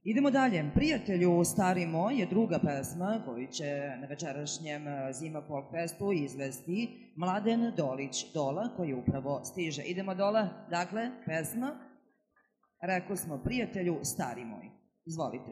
Idemo dalje. Prijatelju stari moj je druga pesma koju će na večerašnjem Zima Folk Festu izvesti Mladen Dolić Dola koji upravo stiže. Idemo Dola, dakle, pesma. Rekli smo prijatelju stari moj. Izvolite.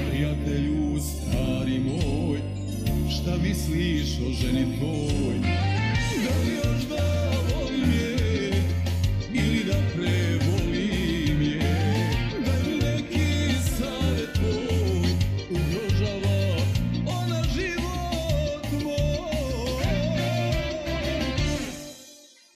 Misliš o ženi tvoj?